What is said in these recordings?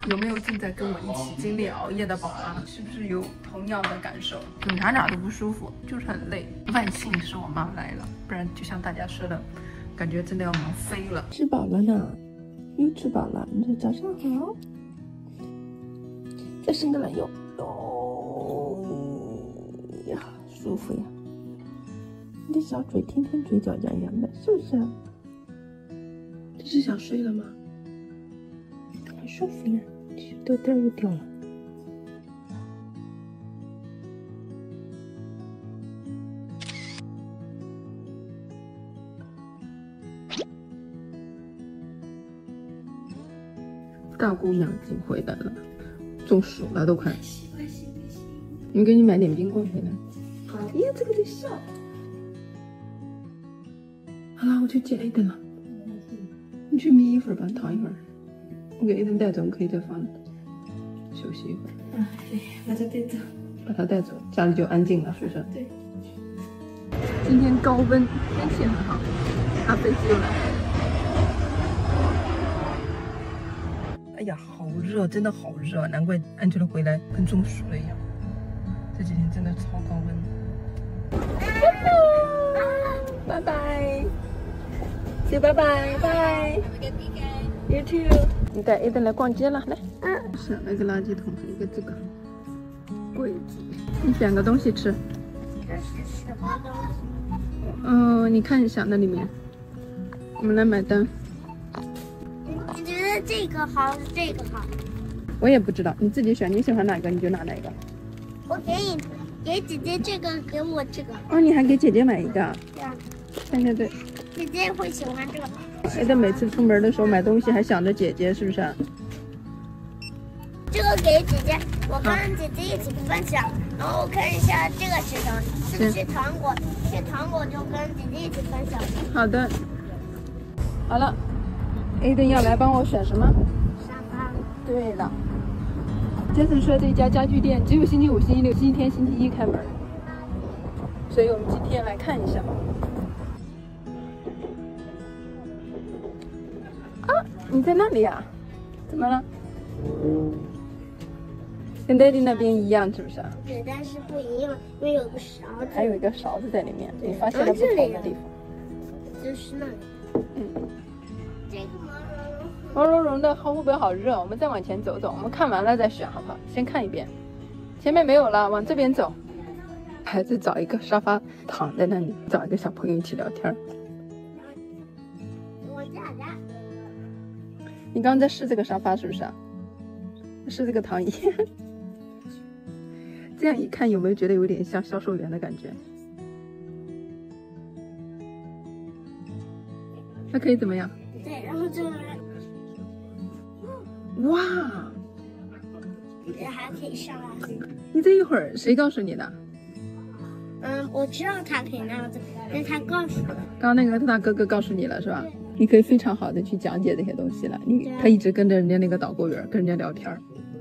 有没有正在跟我一起经历熬夜的宝妈？是不是有同样的感受？哪都不舒服，就是很累。万幸是我妈来了，不然就像大家说的，感觉真的要忙飞了。 吃饱了呢，又吃饱了。你说早上好，再伸个懒腰，呀，舒服呀。你的小嘴天天嘴角痒痒的，是不是？这是想睡了吗？很舒服呀，豆豆又掉了。大姑娘已经回来了，中暑了都快。你给你买点冰棍回来。好，哎呀，这个在笑。好了，我去接 Aiden 了。你去眯一会儿吧，躺一会儿。我给 Aiden 带走，你可以再放休息一会儿。 啊，对，把他带走。 把他带走，家里就安静了，是不是？ 对。 今天高温，天气很好，搭飞机又来了。 哎呀，好热，真的好热，难怪安吉拉回来跟中暑了一样。这几天真的超高温。拜拜 ，say 拜拜拜。You too。你带 Aiden 来逛街了，来。是那个垃圾桶，一个这个柜子，你选个东西吃。 这是什么东西？ 你看一下那里面。我们来买单。 你觉得这个好还是这个好？ 我也不知道，你自己选，你喜欢哪个你就拿哪个。 我给你，给姐姐这个，给我这个。 哦，你还给姐姐买一个？ 对啊。 对。 姐姐会喜欢这个。 Aiden每次出门的时候买东西还想着姐姐，是不是？ 这个给姐姐，我跟姐姐一起分享。然后我看一下这个是什么？是不是糖果？是糖果就跟姐姐一起分享。 好的。好了 ，Aiden 要来帮我选什么？ 沙发。 对了。Jason 说这家家具店只有星期五、星期六、星期天、星期一开门，所以我们今天来看一下。啊，你在那里呀？怎么了？跟 Daddy 那边一样，是不是？ 对，但是不一样，因为有个勺子。 还有一个勺子在里面，你发现了不同的地方。 就是那里。这个毛茸茸的，会不会好热？我们再往前走走，我们看完了再选，好不好？先看一遍，前面没有了，往这边走。孩子找一个沙发躺在那里，找一个小朋友一起聊天。 我家的。 你刚刚在试这个沙发是不是啊？试这个躺椅。这样一看，有没有觉得有点像销售员的感觉？它可以怎么样？ 对，然后这个。 哇！ 还可以上来。 你这一会儿谁告诉你的？ 我知道他可以那样子，但他告诉我。 刚刚那个大哥哥告诉你了是吧？你可以非常好的去讲解这些东西了。他一直跟着人家那个导购员跟人家聊天。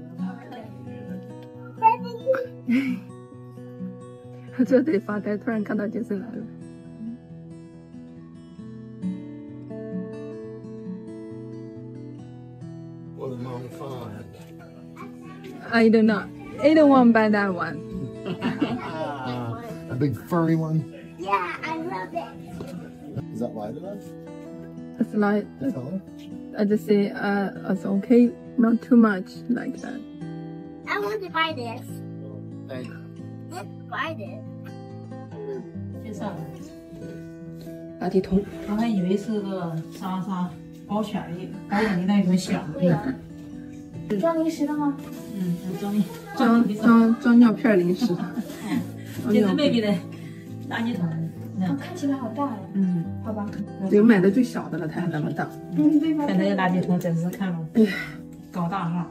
他坐这里发呆，突然看到杰森来了。I don't know. I don't want to buy that one. A big furry one? Yeah, I love it. Is that wide enough? It's like, Taller? I just say, it's okay, not too much like that. I want to buy this. Thank Let's buy this. 介绍。 垃圾桶。 我还以为是个沙包犬的，包你那种小的。 装零食的吗？ 装尿片零食。 这是妹妹的垃圾桶。 看起来好大呀。好吧。 有买的最小的了，它还那么大。 看这个垃圾桶真是看了高大上。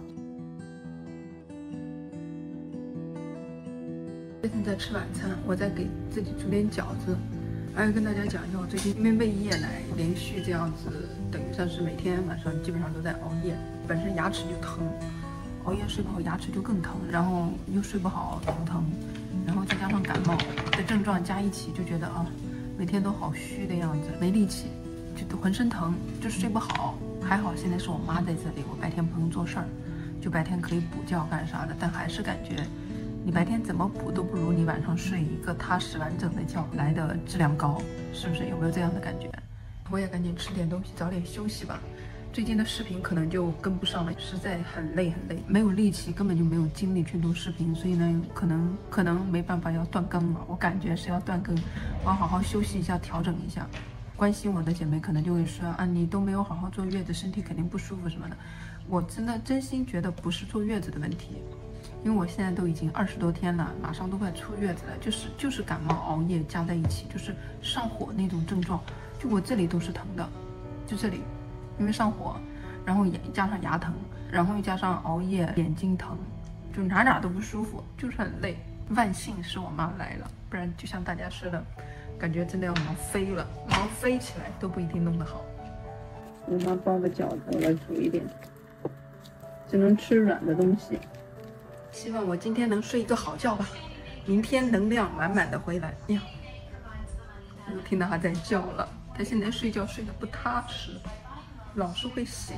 最近在吃晚餐，我在给自己煮点饺子。还要跟大家讲一下，我最近因为胃夜奶连续这样子，等于算是每天晚上基本上都在熬夜，本身牙齿就疼，熬夜睡不好牙齿就更疼，然后又睡不好头疼，然后再加上感冒的症状加一起，就觉得啊，每天都好虚的样子，没力气，就浑身疼，就睡不好。还好现在是我妈在这里，我白天不用做事儿， 就白天可以补觉干啥的，但还是感觉你白天怎么补都不如你晚上睡一个踏实完整的觉来的质量高，是不是？有没有这样的感觉？我也赶紧吃点东西，早点休息吧。最近的视频可能就跟不上了，实在很累，没有力气，根本就没有精力去录视频，所以呢，可能没办法要断更了。我感觉是要断更，我要好好休息一下，调整一下。关心我的姐妹可能就会说啊，你都没有好好坐月子，身体肯定不舒服什么的。我真心觉得不是坐月子的问题，因为我现在都已经20多天了，马上都快出月子了，就是感冒熬夜加在一起，就是上火那种症状，就我这里都是疼的，就这里。因为上火，然后也加上牙疼，然后又加上熬夜，眼睛疼，就哪都不舒服，就是很累。万幸是我妈来了，不然就像大家说的，感觉真的要毛飞了，毛飞起来都不一定弄得好。我妈包个饺子，我来煮一点，只能吃软的东西。希望我今天能睡一个好觉吧，明天能量满满的回来。呀，我听到她在叫了，她现在睡觉睡得不踏实。老是会醒，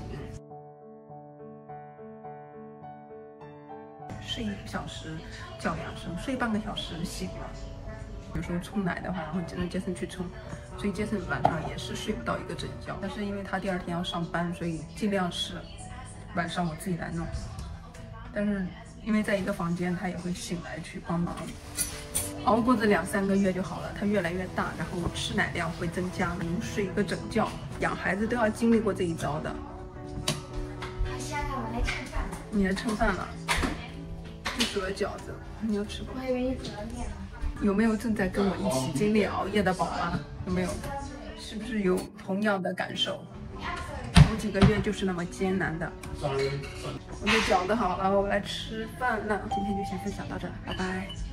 睡1个小时叫2声，睡半个小时醒了。有时候冲奶的话，然后让杰森去冲，所以杰森晚上也是睡不到一个整觉。但是因为他第2天要上班，所以尽量是晚上我自己来弄。但是因为在一个房间，他也会醒来去帮忙。熬过这2、3个月就好了，他越来越大，然后吃奶量会增加，能睡一个整觉。养孩子都要经历过这一招的。 下来我来吃饭。 你来蹭饭了？就煮了饺子，你有吃过？ 我以为你煮了面。 有没有正在跟我一起经历熬夜的宝妈？有没有？是不是有同样的感受？头几个月就是那么艰难的。我的饺子好了，我来吃饭了。今天就先分享到这儿，拜拜。